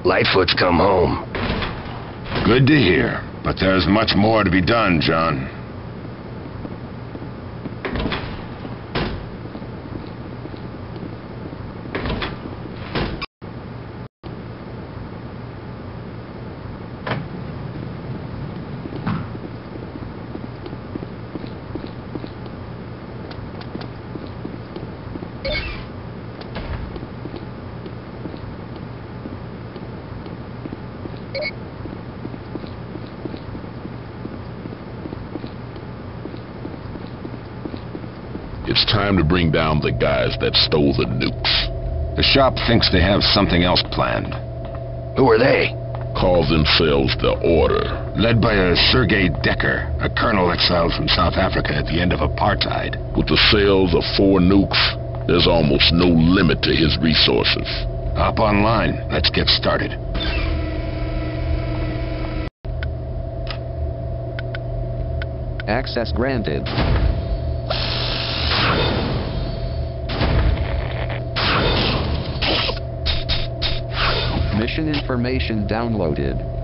Lightfoot's come home. Good to hear, but there's much more to be done, John. It's time to bring down the guys that stole the nukes. The shop thinks they have something else planned. Who are they? Call themselves the Order. Led by a Sergei Decker, a colonel exiled from South Africa at the end of apartheid. With the sales of 4 nukes, there's almost no limit to his resources. Hop online. Let's get started. Access granted. Mission information downloaded.